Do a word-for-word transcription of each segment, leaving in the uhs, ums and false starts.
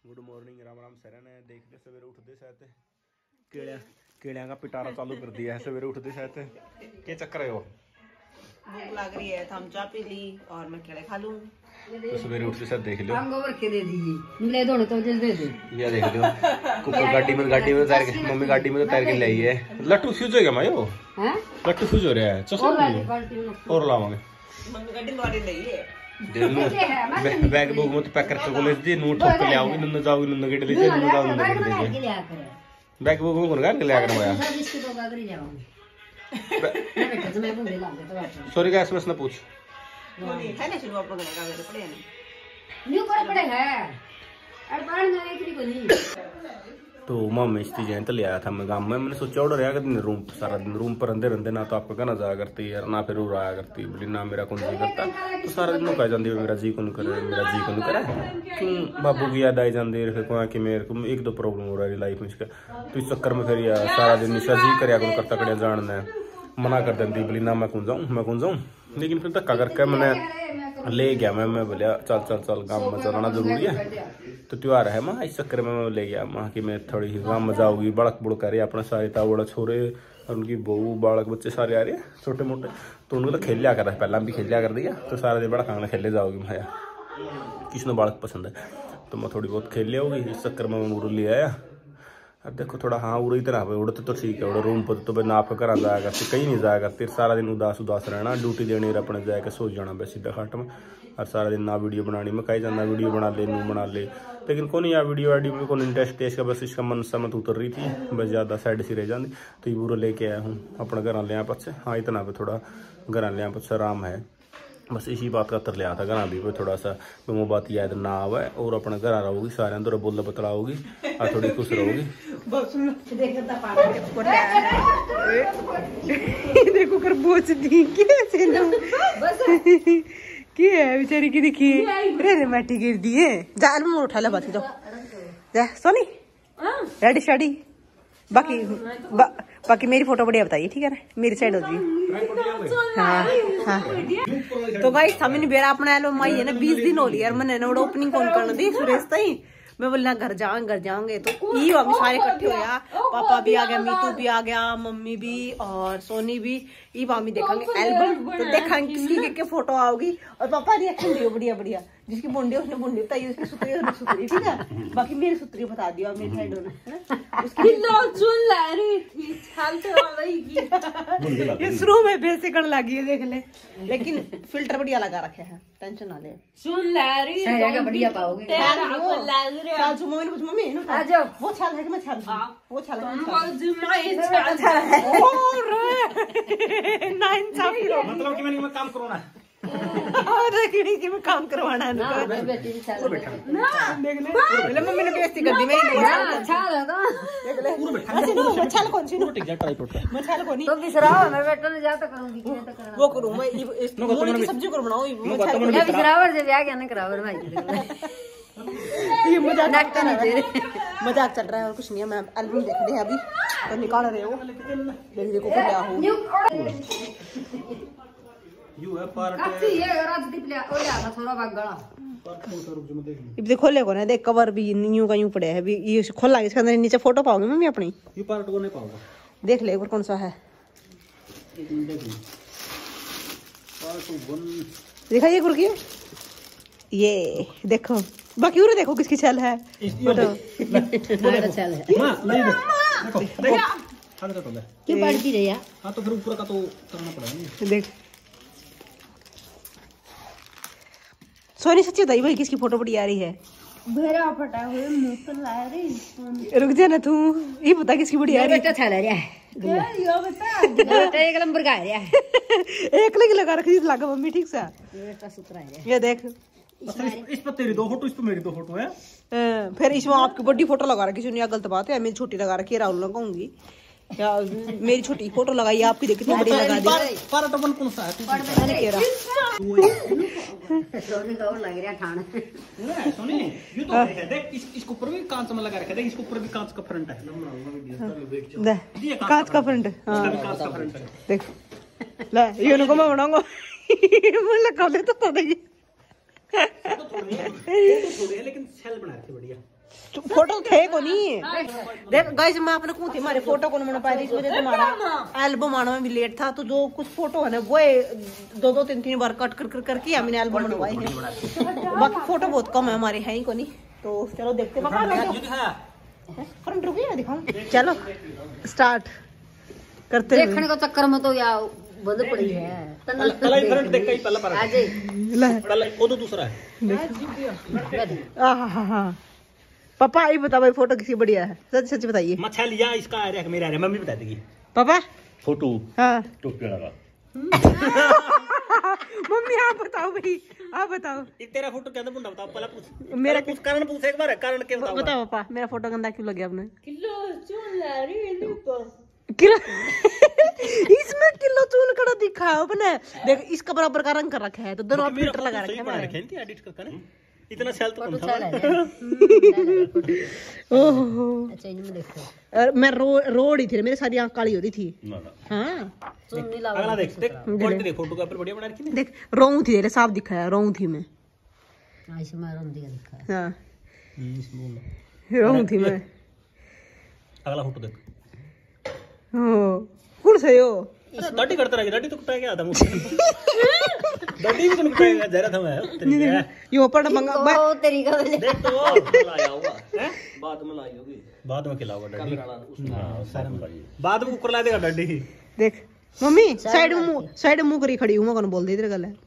Good morning Ram Ram sir ने देख के सवेरे उठते साथ केड़िया केड़िया का पिटारा चालू कर दिया है सवेरे उठते साथ। क्या चक्कर है वो? भूख लग रही है तो हम चाय पी ली और मैं केले खा लूं। तो सवेरे उठते साथ देख लो गोबर के दे दीजिए ले दो तो दे दे ये देख लो कुकर गाड़ी में गाड़ी में उतार के मम्मी गाड़ी में उतार के लाई है। लट्टू फ्यूज हो गया मैं वो हैं लट्टू फ्यूज हो रहा है चश्मा और लावांगे मम्मी गाड़ी में गाड़ी लाई है बैग बुक मत पैक करके कॉलेज दी नोट ठोक ले आओगी नन्ना जाओगी नन्ना गेट ले जे नन्ना जाओगी नन्ना गेट ले जे बैग बुक में कौन कर ले आकर आया इसके तो गागरी जाऊंगी मैं बेटा तो मैं बुंदे ला दे तो सॉरी का एसएमएस ना पूछ नहीं है ना शुरू अपना का मेरे पड़े नहीं न्यू पर पड़े है और बाहर ना एक को नहीं। तो मम्मी इस चीजें तो ले आया था मैं गांव में। मैंने सोचा उड़ रहा दिन रूम सारा दिन रूम पर अंदर अंदर ना तो आपका कहना जाया करती यार ना फिर उड़ आया करती बोली ना मेरा कौन जी करता तो सारा दिन कह जाती मेरा जी कौन करे मेरा जी कौन करे क्यों बाबू की याद आई जाती है फिर कहा कि मेरे को एक दो प्रॉब्लम हो रहा है लाइफ में इसका तो इस चक्कर में फिर यार सारा दिन निशा जी कर करता कड़िया जानना मना कर देती बोली ना मैं कौन जाऊँ मैं कौन जाऊँ लेकिन फिर धक्का करके मैंने ले गया मैं मैं बोलिया चल चल चल गाँव में चलाना जरूरी है तो त्योहार है माँ इस चक्कर में मैं ले गया माँ की मैं थोड़ी गाँव में जाऊँगी बड़क बुड़क आ रही है अपने सारे तावड़ा छोरे और उनकी बहू बालक बच्चे सारे आ रहे हैं छोटे मोटे तो उनको तो खेल लिया कर रहा है पहला भी खेल लिया कर दिया तो सारा दिन बड़ा खाना खेले जाओगी मैं किसने बालक पसंद है तो मैं थोड़ी बहुत खेल लिया होगी इस चक्कर में मैं मुरू ले आया। अब देखो थोड़ा हाँ उड़ी तरह पे उड़ते तो ठीक है उड़े रूम पर तो ना आप घर जाया करते कहीं नहीं जाया करते सारा दिन उदास उदास रहना ड्यूटी देनी अपने जाके सो जाना बस सीधा खाट में और सारा दिन ना वीडियो बनानी मैं कहीं जाना वीडियो बना ले नू बना ले लेकिन कौन यार वीडियो वाडियो में कौन इंटरेस्ट टेस्ट का बस इसका मन समत उतर रही थी बस ज़्यादा साइड सी रह जाती तो ये पूरा लेके आया हूँ अपने घर लिया पछ हाँ इतना पे थोड़ा घर लिया पछ आराम है बस इसी बात का तर लिया था घर भी थोड़ा सा वो बात याद ना आवे और अपने घर रहोगी सारे अंदर बोल बतलाओगी और थोड़ी खुश रहोगी। देखो कर बोझ दी कैसे ना क्या है बेचारी की देखिए रे माटी गिर दी है जाल में उठा ला बात तो जा सोनी रेडी शेडी बाकी बा, बाकी मेरी फोटो बढ़िया बताइए ठीक है ना मेरी साइड होगी। हाँ हाँ तो भाई सामने बेरा अपना एलो माई है ना बीस दिन हो रही यार मैंने ना ओपनिंग कौन करना दी सुरेश ताई मैं बोलना घर जाऊंगे घर जाऊंगे तो ये हम सारे इकट्ठे हो या पापा भी आ गया मीतू भी आ गया मम्मी भी और सोनी भी ये वामी देखेंगे एल्बम तो देखेंगे किसकी के, के फोटो आओगी और पापा रिएक्शन दियो बढ़िया बढ़िया जिसकी बुंडी उसने बुंडी बताई उसकी सुतरी उसने सुतरी ठीक है बाकी मेरी सुतरी बता दियो मेरी साइड ने उसकी चुन ला रही थी छाल तो वाली ये शुरू में बेसिक करने लगी है देख ले लेकिन फिल्टर बढ़िया लगा रखे हैं टेंशन ना ले सुन ला रही है बढ़िया पाओगे छाल जो मम्मी मम्मी आ जाओ वो छाल है कि मैं छाल वो छाल है मतलब कि मैंने काम करवाना है और की में काम करवाना है ना बेटी भी छाल देख ले मम्मी ने बेइज्जती कर दी मैं छाल है ना देख ले पूरा बैठा ऐसे नो छाल कौन सी नो टिक जा ट्राइपॉड पे मैं छाल कौन नहीं तो बिसराओ मैं बेटा ने जाता करूंगी क्या तो करना वो करूं मैं इस मूली की सब्जी कर बनाऊं वो छाल मैं बिसरावर से ब्याह क्या नहीं करावर भाई ये मजाक कर रहे हैं मजाक चल रहा है और कुछ नहीं है मैं एल्बम देख रहे हैं अभी तो निकाल रहे हो देख देखो क्या हो यू है पार्ट अच्छी ये राजदीप ले ओ जा थोड़ा भाग गला ये देखो ले को ना देख कवर भी न्यू का यूं पड़े है अभी ये खोल इसके अंदर नीचे फोटो पाओगे मम्मी अपनी ये पार्ट को नहीं पाऊंगा देख ले एक बार कौन सा है पार्ट वन दिखाइए ये गुरकी ये देखो बाकी उरे देखो किसकी छल है फोटो मेरा छल है मां नहीं देखो देखो हाथ तो ले क्यों पड़ती रही है हां तो फिर ऊपर का तो करना पड़ेगा देख सोनी सच्ची बताइए भाई किसकी फोटो बड़ी आ रही है भेरा फटा हुए मुंह पर ला रही रुक जा ना तू ये बता किसकी बड़ी आ रही है बेटा छल है ये यो बता बेटा एक नंबर का है एक लगी लगा रखी लगा मम्मी ठीक से बेटा सुतरा है ये देख इस पर तेरी दो फोटो इस पर मेरी दो फोटो है फिर इसमें आपकी बड़ी फोटो लगा रखी सुनिए गलत बात है मेरी छोटी लगा रखी है राहुल लगाऊंगी या मेरी छोटी फोटो लगाई आपकी देखी कितनी बड़ी लगा दी पार्ट वन कौन सा है मैंने कह रहा सोनी का और लग रहा ठाण नहीं सोनी ये तो है देख इस इसके ऊपर भी कांच में लगा रखा है देख इसके ऊपर भी कांच का फ्रंट है देख कांच का फ्रंट हां कांच का फ्रंट है देख ले ये नको मैं बनाऊंगा मैं लगा ले तो तो देखिए तो थोड़ी है तो थोड़ी है लेकिन सेल बना रखी बढ़िया फोटो थे को नहीं देख गाइस मैं अपने को थी हमारे फोटो को नहीं बना पाई थी इस वजह से हमारा एल्बम आने में भी लेट था। तो जो कुछ फोटो है ना वो दो दो तीन तीन बार कट कर कर करके हमने एल्बम बनवाई है। बाकी फोटो बहुत कम है हमारे, है ही को नहीं। तो चलो देखते फ्रंट रुकिए दिखाऊं। चलो स्टार्ट करते हैं। देखने को चक्कर में तो या बंद पड़ी है पहला फ्रंट देख कहीं पहला पर आ जाए पहला वो तो दूसरा है। हाँ हाँ हाँ पापा ये बता भाई फोटो किसी बढ़िया है, सच सच बताइए। मच्छा लिया इसका आ रहा है मेरा आ रहा है, मम्मी बता देगी। पापा फोटो हाँ टोपी लगा मम्मी आप बताओ भाई, आप बताओ तेरा फोटो क्या था मुंडा बताओ पहला पूछ। मेरा कुछ कारण पूछ एक बार, कारण क्या बताओ बताओ पापा मेरा फोटो गंदा क्यों लग गया आपने? किलो चून ला रही किलो इसमें किलो चून कड़ा दिखा है अपने। देख इसका बराबर का रंग कर रखा है तो दोनों फिल्टर लगा रखे हैं हमारे। एडिट करके इतना सेल तो कौन था। ओहो अच्छा इनमें देखो और मैं रो रोड ही थी मेरे सारी आंख काली हो रही थी। हाँ चून नहीं लावा अगला देख देख क्वालिटी देख फोटो का ऊपर बढ़िया बना रखी है। देख रोऊ थी तेरे साफ दिखाया, रोऊ थी मैं। हां इसमें रंग दिया दिखा है। हाँ इसमें रोऊ थी मैं। अगला फोटो देख ओ कौन से हो दाढ़ी करता रहा, दाढ़ी तो कुटाया गया था मुझे। दाढ़ी भी तो कुटाया गया जरा था मैं यो पड़ मंगा ओ तेरी का देख तो लाया होगा हैं बाद में लाई होगी, बाद में खिलाओगा दाढ़ी बाद में ऊपर ला देगा दाढ़ी। देख मम्मी साइड में मुंह साइड में मुंह करी खड़ी हूं मैं कौन बोल दे इधर गल है।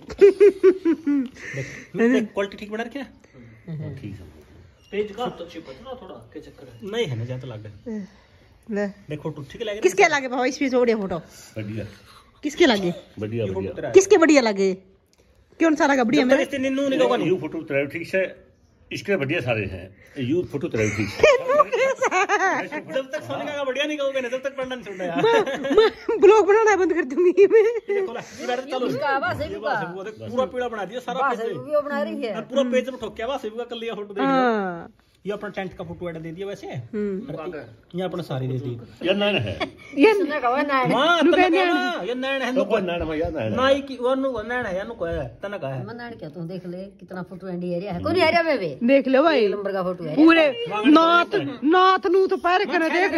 देख क्वालिटी ठीक बना रखी है ठीक है। पेज का तो चिपक ना थोड़ा के चक्कर है नहीं है ना ज्यादा लग रहा ले देखो तो ठीक लगे। किसके लगे पापा इस पे बढ़िया फोटो? बढ़िया किसके लगे? बढ़िया बढ़िया किसके बढ़िया लगे? क्यों सारा का बढ़िया मेरा निन्नू नहीं होगा यू फोटो तेरा ठीक से इसके बढ़िया सारे हैं। यू फोटो तेरा ठीक से जब तक सोने का बढ़िया नहीं कहोगे ना तब तक पढ़ना नहीं छोड़ना यार। मैं ब्लॉग बनाना बंद कर दूंगी मैं। देखो ला ये बैठ चलो इसका आवाज है वो देख पूरा पीला बना दिया सारा पेज वीडियो बना रही है पूरा पेज में ठोक के आवाज है कर लिया फोटो देख लो। हां ये अपना टेंट का फोटो ऐड दे दिया वैसे ये अपना सारी दे दी ये नैन है ये सुनने का वो ना मां तने ना ये नैन है तो कोई नैन है याद है नाई की वनु नैन है यानु को है तने का है मनाड़ क्या तू देख ले कितना फोटो एंडी एरिया है। कौन एरिया में बे देख लो भाई नंबर का फोटो है पूरे नाथ नाथ नु तो पैर करे देख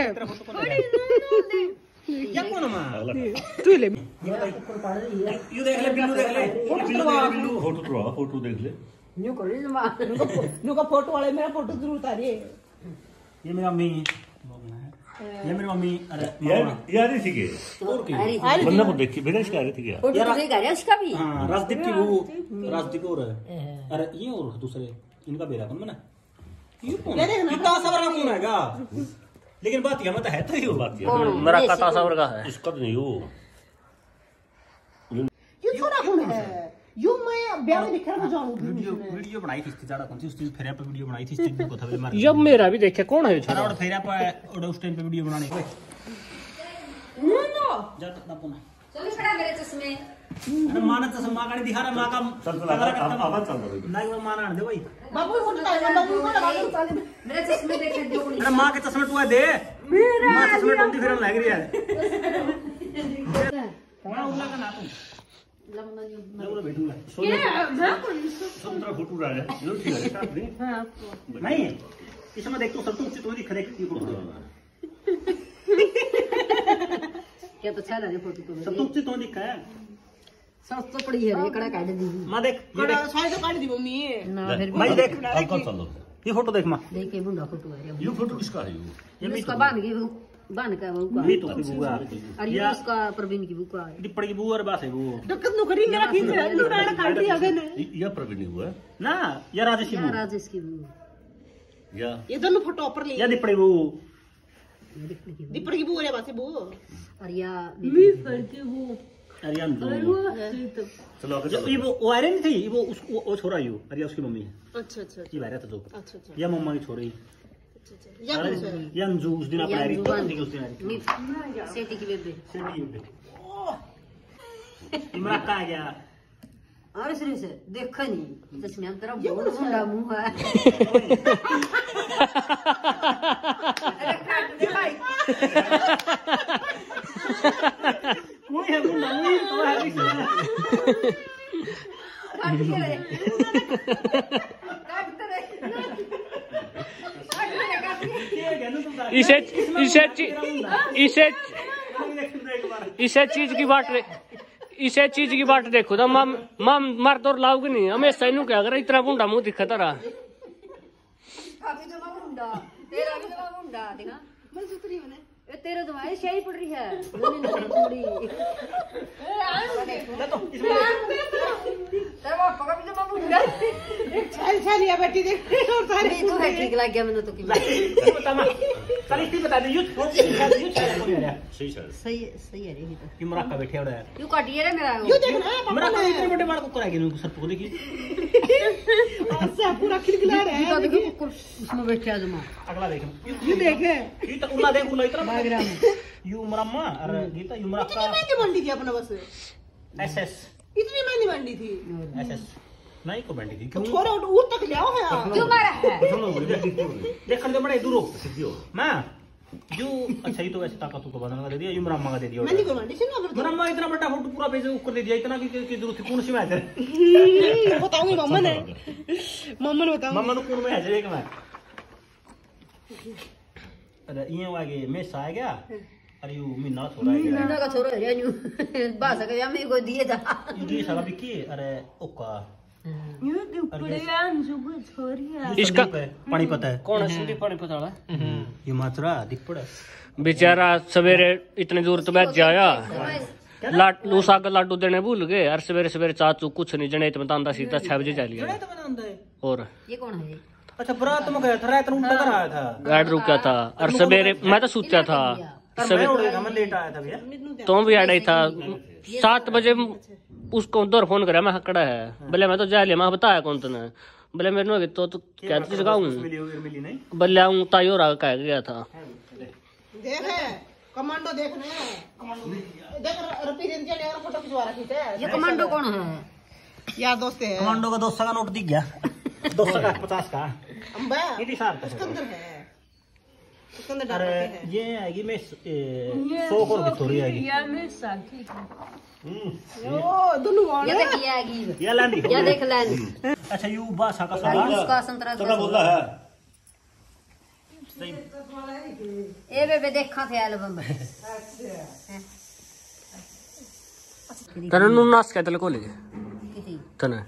या कौन मां तू ले यू देख ले बिल्लू देख ले बिल्लू फोटो तो फोटो देख ले न्यू कर ले मां नु का फोटो वाले मेरा फोटो जरूर उतारिए। ये मेरी मम्मी ये मेरी मम्मी अरे यार यार ही थी के और की बंदा को देख के विदेश का रही थी क्या फोटो तो देख आ रहा उसका भी। हां राजदीप की वो राजदीप और अरे ये और दूसरे इनका बेरा कौन बना ये कौन कितना सबर का कौन हैगा लेकिन बात ये मत है तो ये बात ये मेरा कथा सबर का है इसका तो नहीं हो ये थोड़ा कौन है यो मैं ब्याह में दिखा रहा जाऊं वीडियो वीडियो बनाई थी इसकी ज्यादा कौन सी उस दिन फेरे पे वीडियो बनाई थी इस चीज को था मार जब मेरा भी देखे कौन है छरा और फेरे पे और उस टाइम पे वीडियो बनाने को नो नो जा ना पुना चल खड़ा मेरे चश्मे अरे माना चश्मा काने दिखा रहा मां का चल चल आवाज चल रही नहीं वो माना दे भाई बाबू फोटो डाल बाबू को लगा दो मेरे चश्मे देख के दो अरे मां के चश्मे टुआ दे मेरा मां चश्मे टोंदी फिरन लग रही है मां उला का ना तू लमना नहीं मैं बैठूंगा सत्रह फोटो रहा है जो ठीक है काट दे हां नहीं इसमें देख तो सब तो उचित होगी खरे की फोटो क्या तो चला रे फोटो तो सब तो उचित होगी दिखा है सस्ता पड़ी है रे कड़ा काट दी मां देख ये देख साइड तो काट दी मम्मी ना फिर मैं देख अंकल चलो ये फोटो देख मां देखे बुंडा फोटो है ये फोटो किसका है ये ये इसका बांध के वो बांध का वो का भी तो की बुआ और ये उसका प्रवीण की बुक है डिपड़ की बुआ और बास है वो तो कब करी मेरा खींच रहा है लुटाना काट दिया गया ने ये प्रवीण हुआ है ना ये राजेश की या बुआ राजेश की बुक या ये दोनों फोटो ऊपर ले या डिपड़ वो दिखने की दीपड़ की बूरे बासे बू और या मी फड़के वो अरियन जो चलो आगे ये वो वो आयरन थी वो उस वो छोरा यू अरिया उसकी मम्मी है अच्छा अच्छा ये बाहर था तो अच्छा अच्छा या मम्मा की छोरी या कौन सा या अंजू उस दिन अपना रही जुबान थी उस दिन आ रही मी सेठी की बेबे इमरा का आ गया अरे श्री से देखा नहीं चश्मे हम तेरा बहुत मुंडा मुंह है अरे काट दे भाई कोई है वो नहीं तो है काट के रे काट दे रे इसे इसे इसे इसे चीज की बात इसे चीज की बात देखो तो मम मम मर तो लाओगे नहीं हमेशा इनू क्या करे इतना बुंडा मुंह दिखता रहा अभी तो मैं मुंडा तेरा भी तो मैं मुंडा देखा मैं सुतरी होने ये तेरे तो मैं शाही पड़ रही है थोड़ी तेरा पापा का भी तो मैं मुंडा चल चल या बेटी देख और सारे तू है ठीक लग गया मैंने तो की बता मैं कल इतनी बता दे यूथ यूथ सही सर सही सही है रे ये तो कि मराका बैठे हो रहा है क्यों काटिए रे मेरा यू देख ना मेरा कोई इतने बड़े बाल को कराएगी नहीं सर को देखी ऐसा पूरा खिलखिला रहा ये तो है देखो उसमें बैठा जमा अगला देख यू देख ये तो उला देख उला इतना भाग रहा हूं यू मरम्मा अरे गीता यू मराका महंगी मंडी थी अपना बस एसएस इतनी महंगी मंडी थी एसएस नहीं को बैंडी थी तो छोरे ऊर तक ले आओ है क्यों मारा है सुनो देख कर दे बड़े दूर सीधी हो मां जो अच्छा ही तो वैसे ताकत को बदलने का दे दिया यू मरम्मा का दे दिया महंगी को मंडी से ना फिर मरम्मा इतना बड़ा फोटो पूरा पेज ऊपर दे दिया इतना की की जरूरत थी कौन सी में है बताऊंगी मम्मा ने मम्मा ने बताऊंगी मम्मा ने कौन में है एक में अरे ये आगे मैं सा आ गया अरे यू मीना थोड़ा है मीना का छोरा है न्यू बासा का मैं को दिए था यू दी सारा बिकी अरे ओका न्यू दुपड़िया सुबह छोरिया इसका पानी पता है कौन है सिंधी पानी पता है ये मात्रा दिख पड़ा बेचारा सवेरे इतने दूर तो बैठ जाया लाट लूसा का लाडू देने भूल गए और सवेरे सवेरे चाचू कुछ नहीं जने तो बतांदा सीधा छह बजे चल गया और ये कौन है अच्छा बरात में गया था रात में उल्टा कर आया था गाड़ी रुका था और सवेरे मैं तो सोचा था मैं उड़ गया था मैं लेट आया था भैया तो भी आड़ा ही था सात बजे उसको दौर फोन करा मैं खड़ा है बोले मैं तो जा लिया मैं बताया कौन तूने बोले मेरे ने तो क्या चीज गाऊं मिली होगी मिली नहीं बोले आऊं तायो रहा कह गया था देख कमांडो देख ने देख रपी दिन चले और फोटो खिंचवा रखी थे ये कमांडो कौन है यार दोस्त है कमांडो का दो सौ का नोट दिख गया दो सौ का पचास का अंबा इतनी सार उसके अंदर है उसके अंदर डाल अरे रखे हैं ये आएगी मैं सौ को भी आएगी ओ दोनों वाले ये देख ये आएगी ये लैंडी ये देख लैंड अच्छा यू बासा का उसका संतरा तगड़ा बोलता है ए बेबे देखा थे एल्बम में तने नु नास के तले को ले किसी तने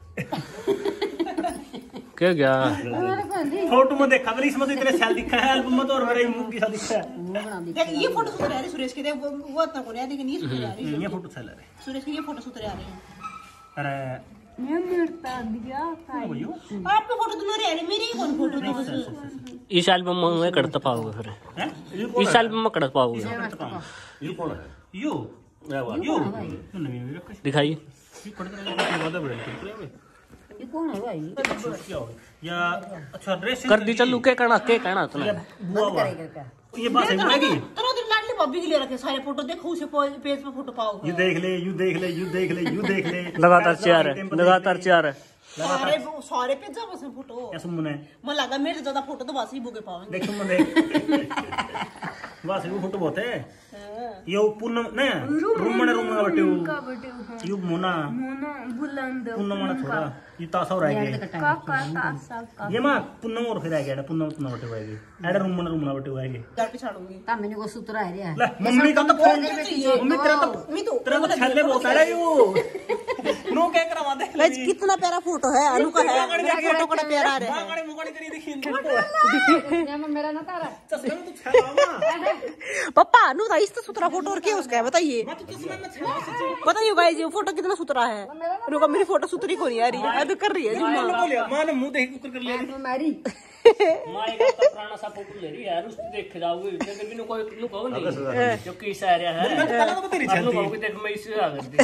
क्या गया फोटो में देखा मेरी इसमें तो इतने सेल दिखा है एल्बम में तो और मेरा मुंह की सा दिखता है मुंह बना दी देख ये फोटो सुधर आ रही सुरेश की देख वो वो इतना को नहीं लेकिन ये सुधर आ रही ये फोटो सेल है सुरेश की ये फोटो सुधर आ रही है अरे मैं मरता दिया भैया आपकी फोटो तो मेरी आ रही मेरी ही कौन फोटो थी इस एल्बम में कड़ता पाओगे फिर हैं इस एल्बम में कड़ता पाओगे ये कौन है यू यू दिखाइए ये कड़ता वादा बड़े ये कौन है भाई क्या हो या अच्छा ड्रेस कर दी चलू के कहना के कहना तूने बुआ हुआ करेगा क्या ये बात है मुझे तो उधर लाडली बॉबी के लिए रखे सारे फोटो देखो उसे पेज पे फोटो पाओ यू देख ले यू देख ले यू देख ले यू देख ले लगातार चार है लगातार चार है सारे सारे पेज जब उसमें फोटो ऐसा मुने मैं लगा मेरे ज्यादा फोटो तो बस ही बुके पाओगे देख सुन देख बस वो फोटो बहुत है ये पूनम नहीं रूम में रूम में बैठे यू मोना मोना बुलंद पूनम वाला थोड़ा ये तासा हो रहा है ये मां पूनम और फिर आ गया पूनम पूनम बैठे हुए हैं एड रूम में रूम में बैठे हुए हैं घर पे छाड़ूंगी ता मैंने को सुतरा है रे ले मम्मी का तो फोन मम्मी तेरा तो मी तो तेरा तो छल्ले बहुत है यू नो क्या करवा दे गाइस कितना प्यारा फोटो है अनु का है मेरा फोटो बड़ा प्यारा है मुगाड़ी मुगाड़ी करी देखी इनको ये मेरा ना तारा चश्मे में तो छला मां पापा अनु था इस तो सुथरा फोटो और क्या उसका है बताइए मैं तो चश्मे में छला सच्ची बताइए गाइस ये फोटो कितना सुथरा है अनु का मेरी फोटो सुथरी को नहीं आ रही है अनु कर रही है जुम्मा बोलिया मां ने मुंह देख कर कर लिया मैं मारी माई का पुराना सा फोटो ले रही है उस देख जाओगे लेकिन बिनु कोई नु कहो नहीं क्योंकि इस एरिया है मैं तो पहले तो तेरी नु छलती कहो देख मैं इसे आ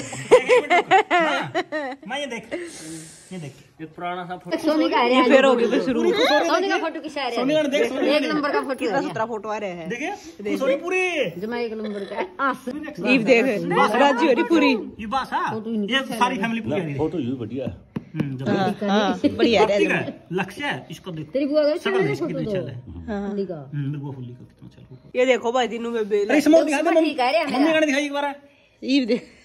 गई मैं ये देख ये देख एक पुराना सा फोटो सोनी का है फिर हो गया शुरू सोनी का फोटो किस आ रहा सोनी है का देख सोनी एक नंबर का फोटो कितना है सुथरा फोटो आ रहे हैं देखिए सोनी पूरी जो मैं एक नंबर का है आस ईव देख राजी हो रही पूरी ये बात है ये सारी फैमिली पूरी आ रही है फोटो यू बढ़िया है हम्म जब हां बढ़िया है ठीक है लक्ष्य है इसको देख तेरी बुआ का सकल देख फोटो कितनी दो चल है हां फुल्ली का हम्म मेरे को फुल्ली का कितना चल ये देखो भाई दिनों में बेल अरे स्मोक दिखा दे ठीक है रे मम्मी का दिखाई एक बार ईव देख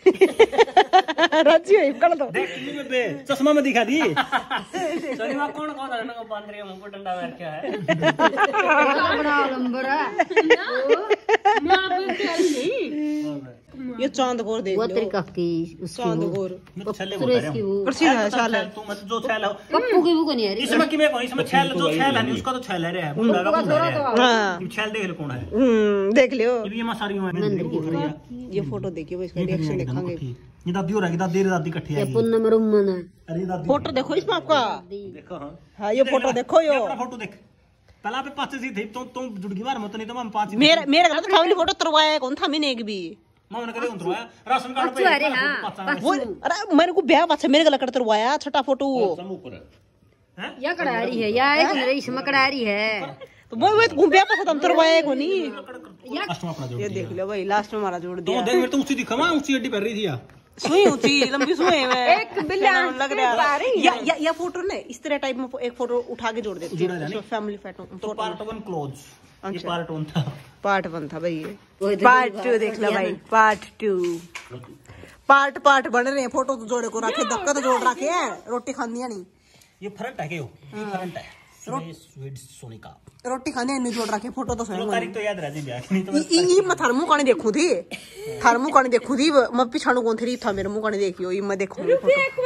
राजी हुई कर दो देख इल्लू में बे चश्मा में दिखा दी सोनी मां कौन कौन है ना बांध रही है मुंह को डंडा मार के है बड़ा लंबर है मैं अब क्या नहीं ये चांद गोर देख वो लो तेरी काकी उसकी चांद वो गोर मैं छल्ले बोल सुरेश रहा की हूं वो कुर्सी है साल है तू मत जो छैल हो पप्पू की वो को नहीं आ रही इसमें कि मैं कौन इसमें छैल जो छैल है उसका तो छैल है रे बुंडा का बुंडा है हाँ ये छैल देख ले कौन है हम्म देख लियो ये भी सारी है ये फोटो देखियो वो इसका रिएक्शन देखेंगे ये दादी हो रहा है दादी दादी इकट्ठी ये है पुन्ना में रुमन है अरे दादी फोटो देखो इसमें आपका देखो हां हाँ ये फोटो देखो यो अपना फोटो देख पहला पे पांच सी थी तुम तुम जुड़गी मार मत नहीं तो हम पांच मेरे मेरे गलत फैमिली फोटो तरवाया कौन था मैंने एक भी मैं उन्हें कदे उतरवाया राशन कार्ड पे अरे हाँ वो अरे मैंने को ब्याह पाछे मेरे गलत तरवाया छठा फोटो वो समूह पर है या कड़ारी है या एक मेरे इसमें कड़ारी है तो वो वो घूम ब्याह पाछे तुम तरवाया को नहीं लास्ट में अपना जोड़ ये देख लो भाई लास्ट में हमारा जोड़ तो दिया देख मेरे तो ऊंची दिखा मैं ऊंची हड्डी पहन रही थी यार सुई ऊंची लंबी सुई में एक बिल्ला लग रहा है या या या फोटो ने इस तरह टाइप में एक फोटो उठा के जोड़ देते हैं फैमिली फोटो तो पार्ट वन क्लोज ये पार्ट वन था पार्ट वन था भाई ये वो पार्ट टू देख लो भाई पार्ट टू पार्ट पार्ट बन रहे हैं फोटो तो जोड़े को रखे धक्का तो जोड़ रखे हैं रोटी खानी है नहीं ये फ्रंट है क्यों ये फ्रंट है स्वीट सोनिका रोटी खाने नहीं जोड़ रखे फोटो तो चलो तारीख तो याद रह जी ब्याह नहीं तो ई ई मैं थार मुंह काने देखूं थी थार मुंह काने देखूं थी मैं पिछाणु कौन थी था मेरे मुंह काने देखियो ई मैं देखूंगी फोटो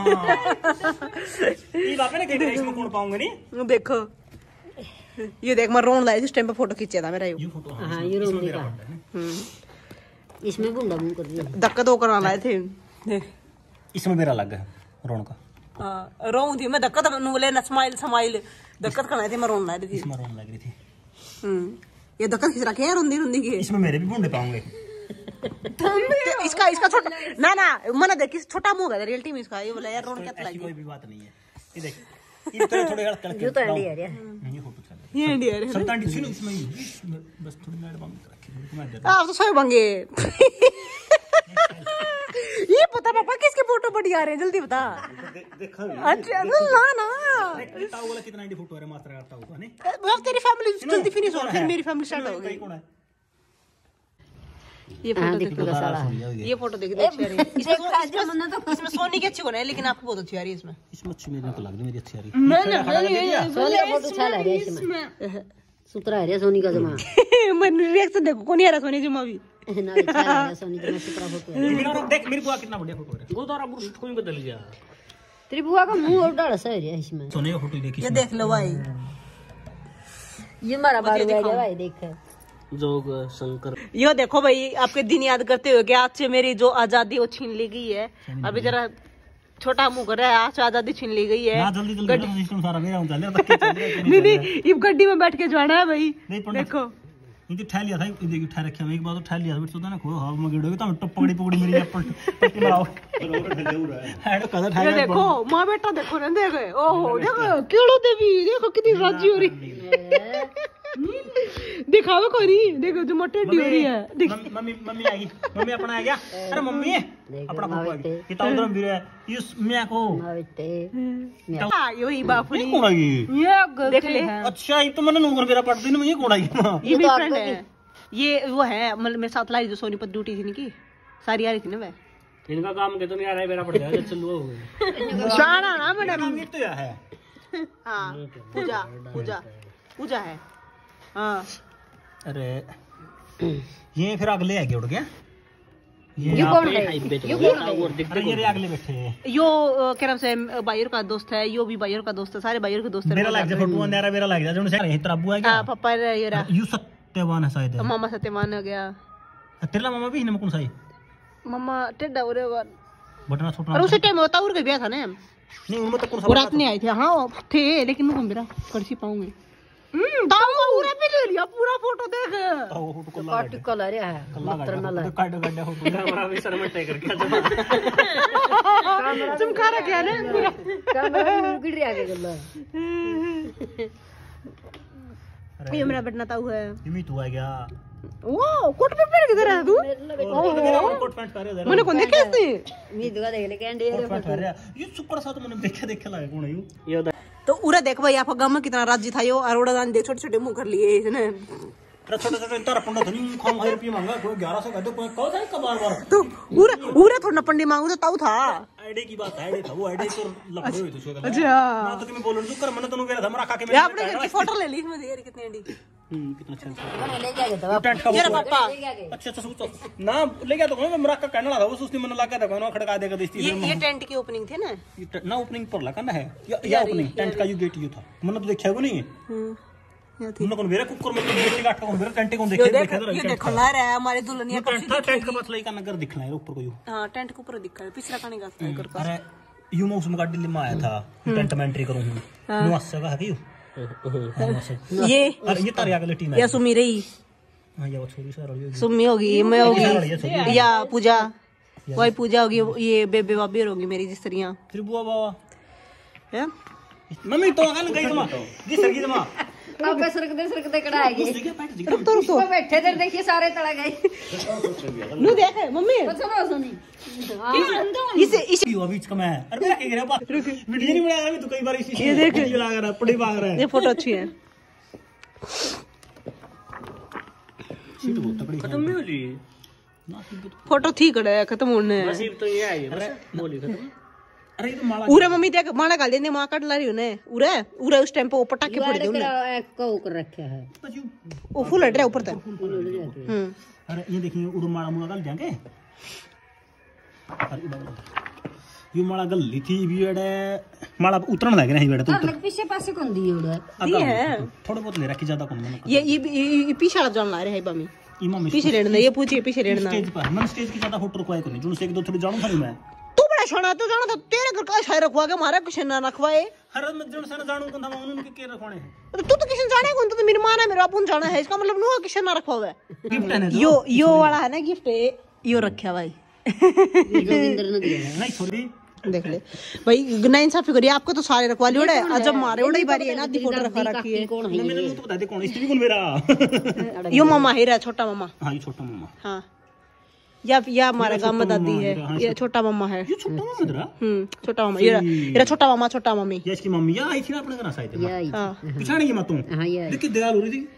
ये बाप ने कह इसमें कौन पाऊंगा नहीं देखो ये देख मैं रोन लाया इस टाइम पे फोटो खींचा था मेरा ये फोटो हाँ ये रोमनी का इसमें बुंडा मुंह कर दिया धक्का तो करना लाए थे देख इसमें मेरा लग है रोन का हाँ रोऊं थी मैं धक्का तो मैंने बोले ना स्माइल स्माइल धक्का करना थी मैं रोन लाए थी इसमें रोन लग रही थी हम्म ये धक्का खींच रखे हैं रुंदी रुंदी के इसमें मेरे भी बूंदे पाऊंगे इसका इसका छोटा ना ना मैंने देख छोटा मुंह है रियलिटी में इसका ये बोला यार रोन क्या ऐसी लगी कोई भी बात नहीं है ये देख ये तो थोड़े हल्का करके जो तो अंडी है यार ये फोटो चल ये डियर है सब टांडी सुनो इसमें इसमें बस थोड़ी मैड बंद रखी थोड़ी मैड आप तो सोए बंगे ये पता पापा किसके फोटो बढ़िया आ रहे हैं जल्दी बता देखा अच्छा ना ना ताऊ वाला कितना आईडी फोटो है मास्टर करता हुआ नहीं अब तेरी फैमिली जल्दी फिनिश हो फिर मेरी फैमिली स्टार्ट हो गई कौन है ये फोटो देख देखो पूरा साला ये फोटो देखो अच्छी आ रही है इसमें इसमें सोनी की अच्छी कौन है लेकिन आपको बहुत अच्छी आ रही है इसमें इसमें अच्छी मेरे को लग रही मेरी अच्छी आ रही सोनी का फोटो अच्छा लग रहा है इसमें सुतरा है रे सोनी का जमा मैंने रिएक्शन देखो कौन आ रहा सोनी जमा भी ना अच्छा लग रहा है सोनी जमा सुतरा फोटो है है देख मेरी बुआ कितना बढ़िया फोटो है गोदारा बुरुष कोई बदल गया तेरी बुआ का मुंह और डाला सही है इसमें सोने का फोटो देखी ये देख लो भाई ये हमारा बारू है भाई देख जोग शंकर यो देखो भाई आपके दिन याद करते हुए कि आज से मेरी जो आजादी वो छीन ली गई है अभी जरा छोटा मुंह कर रहा है आज से आजादी छीन ली गई है ना जल्दी जल्दी सिस्टम सारा मेरा चल रहा धक्के चल रहे नहीं नहीं ये गड्डी में बैठ के जाना है भाई नहीं पंडित देखो ये ठा लिया था ये देखिए ठा रखा मैं एक बार तो ठा लिया बिट सोता ना खो हां मैं गिड़ोगे तो टपड़ी पकड़ी मेरी एप्पल पट्टी मारो हेड कदर ठा ये देखो मां बेटा देखो ना देख ओहो देखो केड़ो देवी देखो कितनी राजी हो रही दिखावे कोई नहीं देखो जो मोटे डी हो रही है मम्मी मम्मी आएगी मम्मी अपना आ गया अरे मम्मी अपना पापा ये तो उधर भी है ये मैं को बेटे हां यही बापुरी कौन आई ये देख ले अच्छा ये तो मैंने नौकर मेरा पड़ दिन में ये कौन आई ये भी फ्रेंड है ये वो है मतलब मेरे साथ लाई जो सोनीपत ड्यूटी थी इनकी सारी आ रही थी ना मैं इनका काम के तो नहीं आ रहा है मेरा पड़ जाएगा चलो हो गया शाना ना मैडम ये तो है हां पूजा पूजा पूजा है हाँ अरे ये फिर अगले आगे उड़ गया ये कौन है ये कौन है अरे ये रे अगले बैठे हैं यो अ, क्या नाम से बायर का दोस्त है यो भी बायर का दोस्त है सारे बायर के दोस्त है मेरा लग जा फोटो अंदर मेरा लग जा जो से तेरा अब्बू है क्या हाँ पापा ये रहा यू सत्यवान है शायद मामा सत्यवान हो गया तेरा मामा भी है कौन सा मामा टेढ़ा हो रहा बटना छोटा और उसी टाइम होता उर के ब्याह था ना नहीं उनमें तो कौन सा वो रात नहीं आए थे हाँ थे लेकिन मैं मेरा कड़छी पाऊंगी हम्म दाऊ पूरा भी ले लिया पूरा फोटो देख वो फोटो को पार्टी कलर है मात्र न लग काट काट फोटो कैमरा भी सर में टेक करके चमका रखा है ना पूरा कैमरा गिर रहा है गल्ला ये मेरा बटना ताऊ है ये तू आ गया ओ कोट पे पहन के रहा तू कोट पैंट पहन रहा मैंने कौन देखा इसने मी दुआ देख ले कैंडी कोट पैंट पहन रहा ये सुपर सा तो मैंने देखे देखे लगा कौन है यू तो उरा देख भाई आपका गांव में कितना राज्य था यो अरोड़ा गांधी देख छोटे छोटे मुंह कर लिए इसने छोटा छोटा तारा पंडा तो नहीं खाम हजार रुपये मांगा कोई ग्यारह सौ कहते कोई कौन सा का बार बार तो पूरा पूरा थोड़ा पंडी मांगू तो ताऊ था आईडी की बात है आईडी था वो आईडी तो लफड़े हुए थे उसके अच्छा मैं तो तुम्हें बोलूं तू कर मैंने तनु वेरा था मरा खा के ये आपने घर की फोटो ले ली इसमें देख कितनी आईडी हम्म कितना अच्छा ले गया तो टेंट का मेरा पापा अच्छा अच्छा सोचो ना ले गया तो मैं मरा का कहने लगा वो उसने मन लगा था कोई खड़का देगा दिसती ये ये टेंट की ओपनिंग थी ना ना ओपनिंग पर लगा ना है या ओपनिंग टेंट का यू गेट यू था मैंने तो देखा को नहीं हम्म तुमने कौन मेरे कुकर में गेट काट का मेरे टेंट को देखे देखा तो ये देखो ना रे हमारे दुल्हनिया का टेंट था टेंट का मतलब का नगर दिखना है ऊपर को यू हां टेंट के ऊपर दिखा है पिछला कहानी का कर अरे यू मौस में गाड़ी में आया था टेंट में एंट्री करूं नुआस का है यू ये अरे ये तारे आगे टीम है या सुमी रही हां ये वो छोरी सा रही सुमी होगी मैं होगी या पूजा वही पूजा होगी ये बेबे बाबी होगी मेरी जिस तरह त्रिभुआ बाबा है मम्मी तो आगन गई तुम जी सरगी तुम अब सरकते सरकते कढ़ाएगी रुक तो रुक तो बैठे देर देखिए सारे तड़ा गए नु देख मम्मी सुनो सुनी इसे इसे यो बीच का मैं अरे मेरा के गिरा बा वीडियो नहीं बनाया अभी तो कई बार इसी ये देख वीडियो लगा रहा पड़ी भाग रहा है ये फोटो अच्छी है सीट बहुत तगड़ी खत्म नहीं होली फोटो ठीक है खत्म होने नसीब तो ये आई है बस बोली खत्म अरे ये तो माला उरे मम्मी देख माना गाल देने मां काट ला रही ने उरे उरे उस टाइम पे वो पटाखे फोड़ दे उन्हें को कर रखा है वो फुल हट रहा ऊपर तक हम्म अरे ये देखिए उड़ माला मुआ गल जाएंगे अरे बाबा ये माला गल ली थी भी एड़े माला उतरन लग रहा है बेटा तो लग पीछे पासे कौन दी उड़ा ये है थोड़े बहुत ले रखी ज्यादा कौन मैंने ये ये पीछे वाला जान ला रहे है बमी इमाम पीछे लेना ये पूछिए पीछे लेना स्टेज पर मैं स्टेज की ज्यादा फोटो कोई को नहीं जो से एक दो थोड़ी जानू खाली मैं तू बड़ा छोड़ा तू जाना तो तेरे घर का शायर रखवा के मारा कुछ ना रखवाए हर मैं जन से जानू कंधा मैं उनके के रखवाने हैं तू तो किसी जाने कौन तो मेरी मां है मेरा अपन जाना है इसका मतलब नो किसी ना रखवावे गिफ्ट है यो यो वाला है ना गिफ्ट यो रखा भाई जोगिंदर ने दिया नहीं छोड़ी देख ले भाई ना इंसाफी करिए आपको तो सारे रखवा लियो है जब मारे उड़े बारी है ना आधी फोटो रखा रखी है कौन है मैंने तो बता दे कौन इसलिए कौन मेरा यो मामा है रा छोटा मामा हां ये छोटा मामा हाँ या या हमारे गांव में दादी है ये छोटा मामा है ये छोटा मामा तेरा हम्म छोटा मामा ये ये छोटा मामा छोटा मम्मी ये इसकी मम्मी या आई थी ना अपने घर साइड में ये हाँ पिछाड़ी की मत तू हां ये देख के दयाल हो रही थी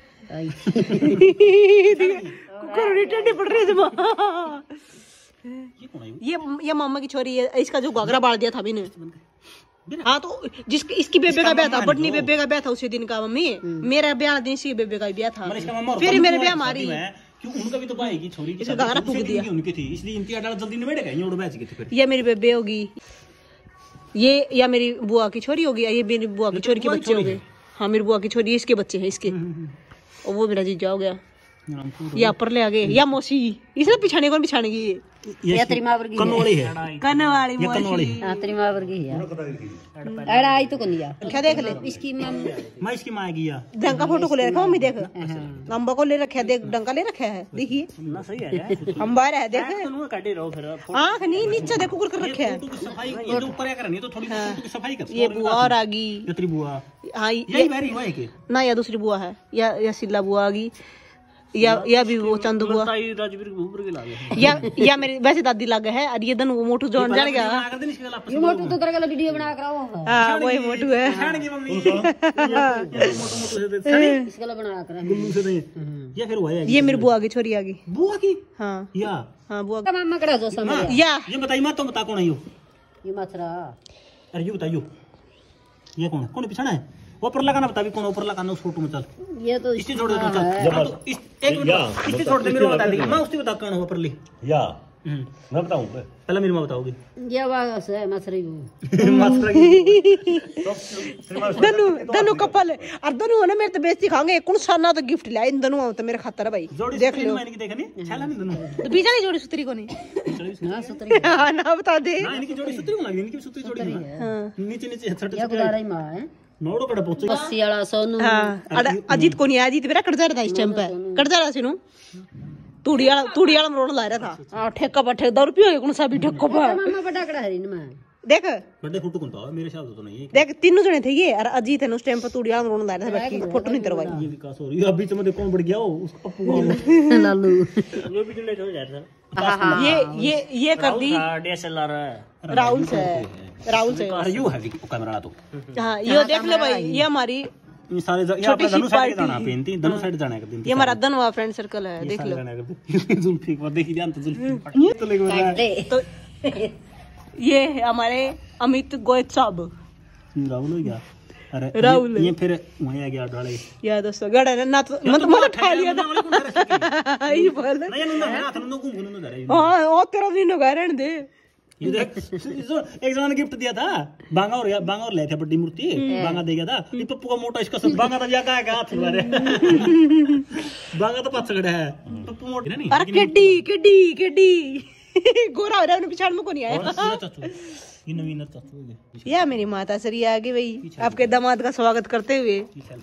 कुकर रिटर्न पड़ रही है ये कौन है ये ये मामा की छोरी है इसका जो घाघरा बाल दिया था अभी ने हाँ तो जिसकी इसकी बेबे का ब्याह था बटनी बेबे का ब्याह था उसी दिन का मम्मी मेरा ब्याह दिन इसी बेबे का ब्याह था फिर मेरे ब्याह मारी क्यों उनका भी तो भाई की छोरी की घाघरा फूक दिया उनकी थी इसलिए इनकी अडाल जल्दी निबेड़ गई और बैच गई थी फिर ये मेरी बेबे होगी ये या मेरी बुआ की छोरी होगी ये मेरी बुआ की छोरी के बच्चे हो गए हाँ मेरी बुआ की छोरी इसके बच्चे हैं इसके और वो मेरा जीजा हो गया या पर ले आ गए या मौसी इसने पिछाने कौन पिछाने की ये तेरी मां वर्गी कनवाड़ी है कनवाड़ी ये कनवाड़ी है हां तेरी मां वर्गी है अड़ा आई तो कनिया क्या देख ले इसकी मैं मैं इसकी मां की या डंका फोटो को ले रखा मम्मी देख लंबा को ले रखा है देख डंका ले रखा है देखिए ना सही है हम बाहर है देख तनु काटे रहो फिर आंख नहीं नीचे देखो कुकर कर रखे है फोटो की सफाई ये तो ऊपर या करनी तो थोड़ी फोटो की सफाई कर ये बुआ और आ गई ये तेरी बुआ हाँ यही बैरी हुआ है कि ना या दूसरी बुआ है या या सिल्ला बुआ आ गई या या भी वो चंदू बुआ ताई राजवीर ऊपर के लागे या या मेरी वैसे दादी लग है और ये दन वो मोटू जोन जान गया कर दे इसके आपस ये मोटू तो तेरे का वीडियो बना कर आओ हाँ वही मोटू है छाड़ की मम्मी मोटो मोटो से इसका ला बना कर गुल्लू से नहीं या फिर हुआ है ये मेरी बुआ की छोरी आ गई बुआ की हाँ या हाँ बुआ का मामा कड़ा जो समझ या ये बताइए मत तो बता कौन है यो ये मथरा अरे ये बताइयो ये कौन है कौन पिछाड़ा है ऊपर लगाना बता भी कौन ऊपर लगाना उस फोटो में चल ये तो इससे छोड़ दे तू चल हाँ, तो इस एक मिनट इससे छोड़ दे मेरे को बता दे मैं उससे बता कौन है ऊपर ले या मैं बताऊं पहले मेरी मां बताओगी ये वाला से मथरी को मास्टर दनु दनु कपल और दनु है ना मेरे तो बेइज्जती खाएंगे कौन सा ना तो गिफ्ट लाए इन दोनों तो मेरे खातर है भाई जोड़ी देख लो मैंने की देखनी छाला नहीं दोनों तो बीजा नहीं जोड़ी सुतरी को नहीं ना सुतरी हाँ ना बता दे हां इनकी जोड़ी सुतरी को लगी इनकी सुतरी जोड़ी है हाँ नीचे नीचे छोटे ये गुलारा ही मां है नोड़ो कड़ा पहुंचे बस्सी वाला सोनू हाँ अरे अजीत को नहीं आया अजीत मेरा कट जा रहा था इस टाइम पे कट जा रहा सीनू तूड़ी वाला तूड़ी वाला रोड ला रहा था हाँ ठेका पर ठेका दो रुपये कौन सा भी ठेको पर मामा बड़ा कड़ा है इनमें देख बड़े फोटो कौन था मेरे हिसाब से तो नहीं है देख तीनों जने थे ये और अजीत है ना उस टाइम पर तूड़ी वाला रोड ला रहा था बैठ के फोटो नहीं करवाई ये विकास हो रही है अभी तो कौन बढ़ गया हो उस पप्पू का लालू ये भी डिलीट हो जाता था ये ये ये कर दी डीएसएलआर राहुल से राहुल से अरे यू है कैमरा तो हाँ ये देख ले भाई ये हमारी ये सारे ज- ये छोटी आपका सी दोनों साइड पार्टी। जाना पेंती दोनों साइड जाना कर दिन ये हमारा धनवा फ्रेंड सर्कल है, देख लो। जुल्फी को देखी ध्यान तो जुल्फी ये तो लग रहा है तो ये है हमारे अमित गोयत साहब। राहुल हो गया। अरे राहुल। ये, ये फिर वहीं आ गया डाले या दोस्तों गड़ा ने ना तो मत मत ठा लिया था ये बोल नहीं नुनो है हाथ नुनो घूम नुनो जा रही हां ओ तेरा दिन होगा रहने दे। ये देख एक जन ने गिफ्ट दिया था बांगा और बांगा और ले थे बड़ी मूर्ति बांगा दे गया था ये पप्पू का मोटा इसका सब बांगा तो जा का है हाथ मारे बांगा तो पास खड़ा है पप्पू मोटा नहीं। अरे केडी केडी केडी गोरा हो रहा है पिछाड़ में को नहीं आया। चाचू ये नवीन चाचू या मेरी माता सरी आ गई भाई आपके दामाद का स्वागत करते हुए।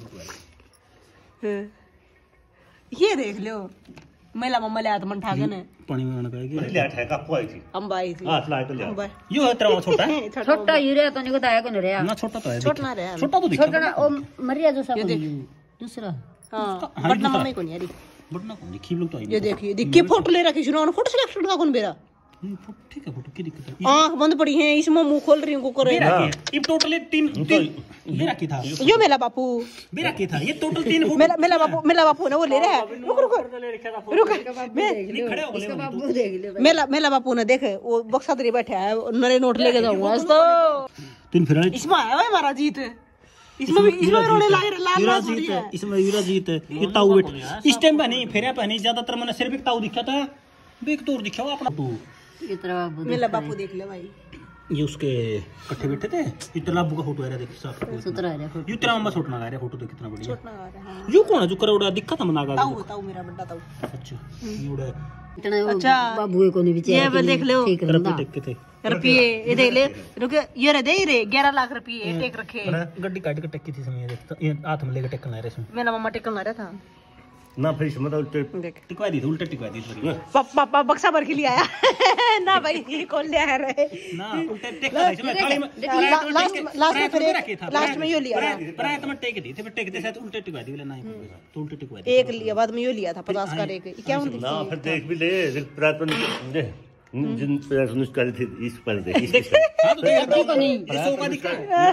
हाँ। ये देख लो मेला मम्मा ले आत्मन ठाकन है पानी में आना कहेगी ले आठ है कापू आई थी हम बाई थी हां लाइट ले हम बाई यो है तेरा छोटा है छोटा यूरिया तो नहीं को ताया को नहीं रहा ना छोटा तो है छोटा ना रहा छोटा तो दिखा छोटा ओ मरिया जो सब दूसरा हाँ बटना मम्मी को नहीं यारी बटना कौन दिखी लोग तो आई ये देखिए देखिए फोटो ले रखी सुनो फोटो सिलेक्शन का कौन बेरा ठीक है फोटो की दिक्कत है आंख बंद पड़ी है इसमें मुंह खोल रही हूँ कुकर ये टोटल तीन मेरा की था यो मेला बापू मेरा की था ये टोटल तीन मेला मेला बापू मेला बापू ना वो ले रहा है रुक रुक रुक मैं खड़े हो गए बाबू देख ले मेला मेला बापू ने देखे वो बक्सा दरी बैठा है नरे नोट लेके जाऊंगा आज तो तीन फिर इसमें आया है हमारा जीत इसमें भी इसमें भी रोने लागे लाल यूरा लाल जीत है इसमें यूरा जीत ये ताऊ बेट इस टाइम पे नहीं फेरा पे नहीं ज्यादातर मैंने सिर्फ एक ताऊ दिखा था बेक तोड़ दिखा हुआ अपना तू इतना बाबू मेला बापू देख ले भाई ये उसके इकट्ठे बैठे थे इतना बुका फोटो आ रहा देख साफ सुतरा है फोटो यू तेरा मम्मा छोटना आ रहा फोटो देख कितना बढ़िया छोटना आ रहा है यू कौन है जो करोड़ा दिखा था मना गा ताऊ ताऊ मेरा बड़ा ताऊ अच्छा यूड़ा इतना अच्छा बाबू को नहीं बेचारा ये देख लो ठीक है रफी टेक के थे रुपये ये देख ले रुक ये रे दे रे ग्यारह लाख रुपये टेक रखे गड्डी काट के टेक की थी समय देख ये हाथ में लेके टेकना रहे इसमें मेरा मम्मा टेकन ला रहा था ना फिर इसमें तो उल्टे देख टिकवा दी थी उल्टे टिकवा दी थी पापा बक्सा भर के लिए आया ना भाई ये कौन ले आया रे ना उल्टे टेक रहा इसमें थाली में लास्ट लास्ट में फिर लास्ट में यो लिया था प्राय तो मैं टेक दी थी फिर टेक दे साथ उल्टे टिकवा दी बोले नहीं तो उल्टे टिकवा दी एक लिया बाद में यो लिया था पचास का एक क्या होती ना फिर देख भी ले रात में दे जिन प्रयास अनुष्का थे इस पर दे इस हां तो देखो को नहीं सो का दिखा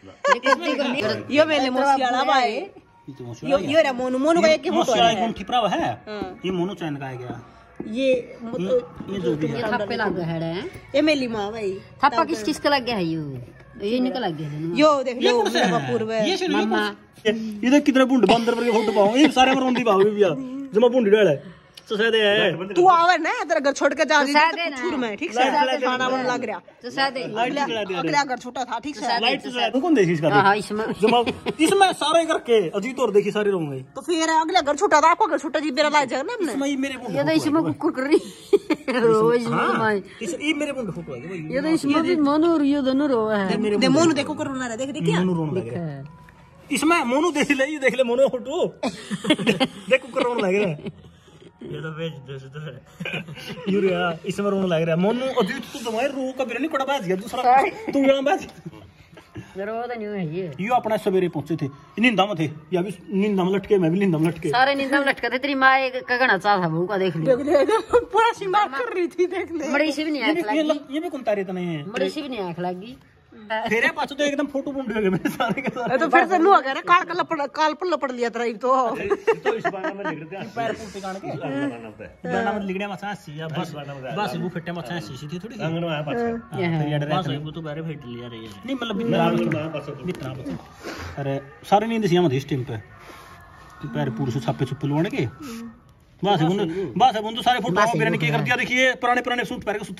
यो मेले मोसियाला भाई यो यो रे मोनू मोनू का एक ही फोटो मोसियाला है कौन ठिपरा हुआ है ये मोनू चैन का है क्या ये ये जो भी ये थप्पे लग गए हैं ये मेली माँ भाई थप्पा किस किस का लग गया है ये ये निकल लग गया है यो देख लो मेरा पूर्व है ये सुनो ये देख कितना बुंड बंदर पर के फोटो पाऊं ये सारे मरोंदी पाऊं भी जमा बुंडी डाल है तो शायद है तू आवे ना तेरा घर छोड़ के जा रही छुर में ठीक से खाना बन लग रहा तो शायद अगला घर छोटा था ठीक से लाइट से कौन देखी इसका हां इसमें जमा इसमें सारे करके अजीत और देखी सारे रहूंगे तो फिर अगला घर छोटा था आपका घर छोटा जी मेरा लाज ना हमने इसमें ये मेरे बुंड ये तो इसमें कुकुर कर रही रोज में इस ये मेरे बुंड फोटो है भाई ये तो इसमें भी मनो और ये दोनों रो है दे मोनू देखो करोना रे देख देख क्या मोनू रोने लग रहा है इसमें मोनू देख ले ये देख ले मोनू फोटो देख को रोने लग रहा है ये तो वेज दे तो है यूरिया इसमें रोने लग रहा है मोनू अजीत तू तो मार रो का बिरनी कोड़ा बाज गया दूसरा तू यहां बाज मेरा वो तो नहीं है ये यो अपना सवेरे पहुंचे थे निंदा में थे या भी निंदा में लटके मैं भी निंदा में लटके सारे नींद में लटका थे तेरी माँ एक कगना चाह था बहू का देख लिया देख ले पूरा श्रृंगार कर रही थी देख ले मड़ी से भी नहीं आंख ये लगी ये भी कौन तारे तने है मड़ी से भी नहीं आंख लगी तेरे पास तो एकदम फोटो बुंड हो गए मेरे सारे के सारे तो फिर से नु आ गया काल का लपड़ काल पर लपड़ लिया तेरा एक तो तो इस बार में लिख देते हैं पैर पुट्टी कान के लगाना होता है बना में लिगड़े मचा सी या बस बस वो फिट्टे मचा सी थी थोड़ी अंगन में पास फिर यार बस वो तो बारे फेट लिया रे नहीं मतलब बितना पास बितना अरे सारे नींद सी हम इस टाइम पे पैर पूरे से छापे छुपे लवाने के बस बंदू बस बंदू सारे फोटो मेरे ने क्या कर दिया देखिए पुराने पुराने सूट पहन के सुती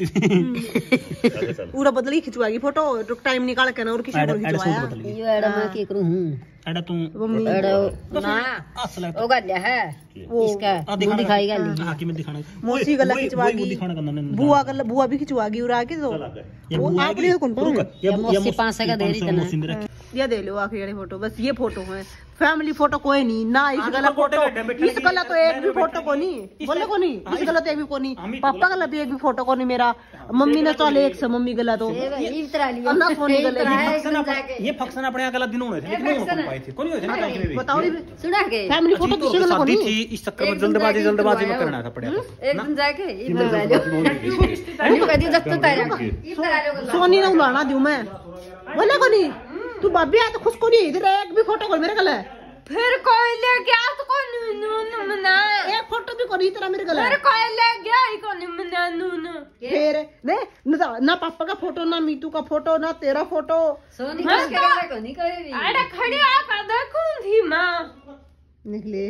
थी पूरा बदली खिंचवाएगी फोटो तो टाइम निकाल के ना और किसी को खिंचवाया ये एड़ा मैं की करूं हूं एड़ा तू एड़ा ना असला ओ गल्या है इसका वो दिखाई गली हां कि मैं दिखाना मोसी गला खिंचवाएगी वो दिखाना करना नहीं बुआ गला बुआ भी खिंचवाएगी और आके तो वो आपने कौन पर ये मोसी पांच सौ का दे रही तना ये दे लो आखिरी वाली फोटो बस ये फोटो है फैमिली फोटो कोई नहीं ना इस गला फोटो इस गला तो एक भी फोटो को नहीं बोले को नहीं इस गला तो एक भी को नहीं पापा गला भी एक भी फोटो को नहीं मेरा मम्मी ने चले एक से मम्मी गला तो अन्ना सोनी गला ये फंक्शन अपने यहाँ गलत दिन होने थे लेकिन नहीं हो पाए थे कौन होते ना में भी बताओ सुना के फैमिली फोटो किसी गला को शादी नहीं थी इस चक्कर में जल्दबाजी जल्दबाजी में करना था पड़ेगा एक दिन जाके ये बता दो अभी कदी जब तक आया सोनी ने उलाना दूं मैं बोले को नहीं तू बाबी आ तो खुश को नहीं इधर एक भी फोटो को मेरे गला फिर कोई ले गया तो कौन नून मना एक फोटो भी कोनी तेरा मेरे गले फिर कोई ले गया ही कौन मना नून फिर ने ना, ना पापा का फोटो ना मीतू का फोटो ना तेरा फोटो सोनी का करे को नहीं करे भी अरे खड़ी आका देखूं थी मां निकले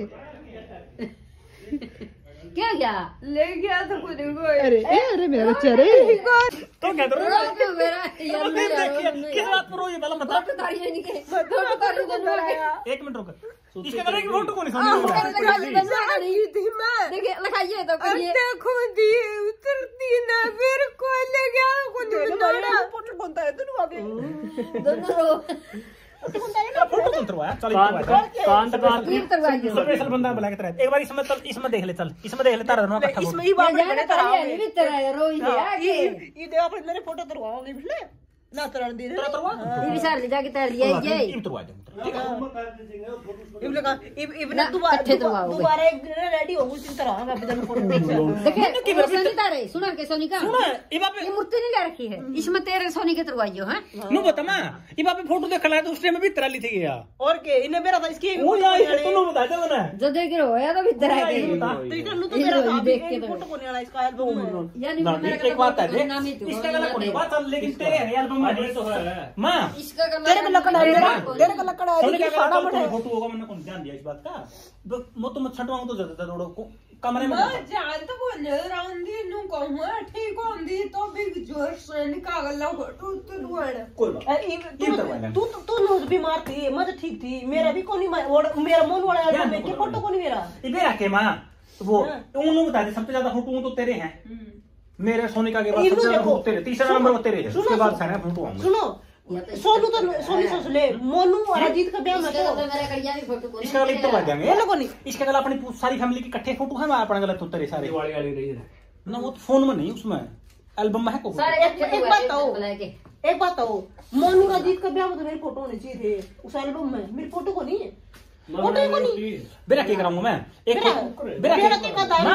क्या गया ले गया तो कुछ कोई अरे ए, अरे मेरा बच्चा रे तो क्या करो मेरा यार किस बात पर रो ये पहले बता फोटो तारी नहीं के फोटो तारी दोनों के एक मिनट रुक इसके अंदर एक फोटो कौन है देखिए लगाइए तो करिए देखो दी उतरती ना फिर कोई ले गया कुछ फोटो कौन है दोनों आगे दोनों रो फोटो कौन करवाया चल कांत कांत ये करवाइए स्पेशल बंदा बुला के तेरा एक बार इसमें चल इसमें देख ले चल इसमें देख ले तारा दोनों इकट्ठा इसमें ही बाप जाने तारी है नहीं तेरा रो ही है आगे ये देवा पर मेरे फोटो करवाओगे बिल्ले ना तरह दी तेरा करवा ये भी सार ले जाके तार लिया ये ये करवा दे ठीक है इब लगा इब इब ना दोबारा दोबारा एक रेडी हो उसी तरह मैं अपने फोटो देख देखिए सोनी तारे सुना के सोनी का सुना ये बाप ये मूर्ति नहीं ले रखी है इसमें तेरे सोनी के तरवाइयो हैं नु बता ना ये बाप फोटो देख ला तो उस टाइम में भी तेरा ली थी गया और के इन्हें मेरा था इसकी वो यार ये तो बता दे ना जो देख रहे हो या तो भीतर है के तो इधर नु तो मेरा था देख के फोटो को नहीं आना इसका एल्बम में यानी ना एक बात है इसका गला कोई बात चल लेकिन तेरे एल्बम में तो है मां इसका गला तेरे को लकड़ा है मेरा तेरे को लकड़ा है सोनी का गला फोटो होगा मैंने कौन ध्यान दिया इस बात का वो तो मत छटवाऊं तो ज्यादा रोडो कमरे में जान तो बोल राउंडी नु कहूं ठीक होंदी तो भी जोर से निकाल लो फोटो तुरवड़ कोई बात तू तू तू नो बीमार थी मैं तो ठीक थी मेरा भी कोनी मेरा मन वाला एल्बम में के फोटो कोनी मेरा इबे रखे मां वो उन्होंने बता दे सबसे ज्यादा फोटो तो तेरे हैं मेरे सोनी का के बाद सबसे ज्यादा फोटो तेरे तीसरा नंबर वो तेरे है उसके बाद सारे फोटो आऊंगा सुनो सोनू तो सोनी सोच ले मोनू और अजीत का ब्याह में तो मेरा कड़िया भी फोटो को इसका गला इतना देंगे ये लोगों नहीं इसके गला अपनी सारी फैमिली की इकट्ठे फोटो है मैं अपना गला तो तेरे सारे वाली वाली रही है ना वो तो फोन में नहीं उसमें एल्बम में है को सारे एक एक बात तो एक बात तो मोनू और अजीत का ब्याह में तो मेरी फोटो होनी चाहिए थे उस एल्बम में मेरी फोटो को नहीं है फोटो को नहीं बेरा के कराऊंगा मैं एक बेरा के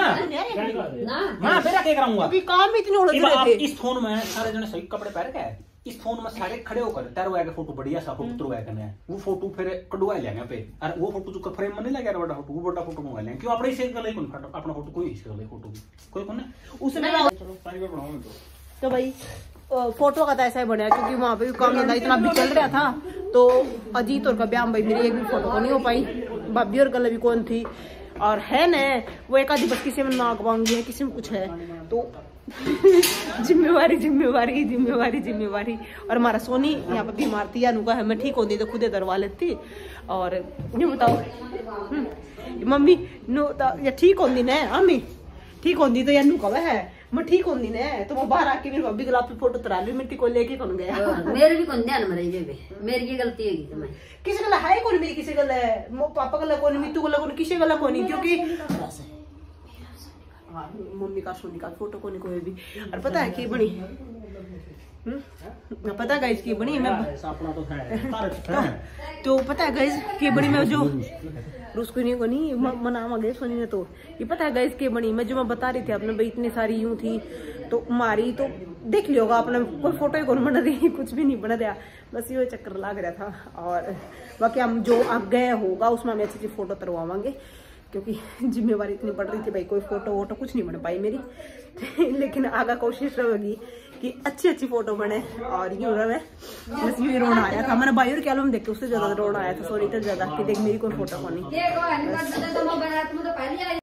ना मां बेरा के कराऊंगा अभी काम इतने उलझ इब रहे आप थे इस फोन में सारे जने सही कपड़े पहन के इस फोन में सारे खड़े होकर तेरो आगे फोटो बढ़िया सा फोटो तुरवा के वो फोटो फिर कढवा लेंगे पे और वो फोटो जो फ्रेम में नहीं लगा बड़ा फोटो वो बड़ा फोटो मंगा लेंगे क्यों अपने से गले कौन अपना फोटो कोई इसके गले फोटो कोई कौन उसमें प्राइवेट बनाओ तो तो भाई फोटो का तो ऐसा ही बना क्योंकि वहाँ पे काम धंधा इतना भी चल रहा था तो अजीत और का ब्याह भाई मेरी एक भी फोटो को नहीं हो पाई भाभी और गले भी कौन थी और है न वो एक आधी बस किसी में नाक वांगी है किसी में कुछ है तो जिम्मेवारी जिम्मेवारी जिम्मेवारी जिम्मेवारी और हमारा सोनी यहाँ पे बीमार थी अनुका है मैं ठीक होती तो खुदे दरवा लेती और ये बताओ मम्मी नो या ठीक होती न अम्मी ठीक होती तो यानू कब है मैं ठीक होती न तो वो बाहर आके मेरी भाभी गुलाब की फोटो तरा ली मिट्टी को लेके कौन गया मेरे भी कौन ध्यान में रही बेबे मेरी ये गलती है तुम्हें किसी गला है कौन मेरी किसी गला है पापा गला कौन मीतू गला कौन किसी गला कौन क्योंकि मम्मी का सोनी का फोटो को नहीं कोई भी और पता है कि बनी हम्म पता गाइस की बनी मैं तो पता है गाइस की बनी मैं जो उसको नहीं को नहीं मना गए सोनी ने तो ये पता है गाइस की बनी मैं जो मैं बता रही थी आपने भाई इतनी सारी यूं थी तो मारी तो देख लिया होगा आपने कोई फोटो ही कौन बना रही कुछ भी नहीं बना दिया बस ये चक्कर लग रहा था और बाकी हम जो आगे होगा उसमें हम अच्छी अच्छी फोटो तरवावांगे क्योंकि जिम्मेवारी इतनी बढ़ रही थी भाई कोई फोटो वोटो कुछ नहीं बन पाई मेरी लेकिन आगे कोशिश रहेगी कि अच्छी अच्छी फोटो बने और यूं रहे बस यूं रोना आया था मैंने भाई और क्या देख के उससे ज्यादा रोना आया था सॉरी तो ज्यादा कि देख मेरी कोई फोटो को नहीं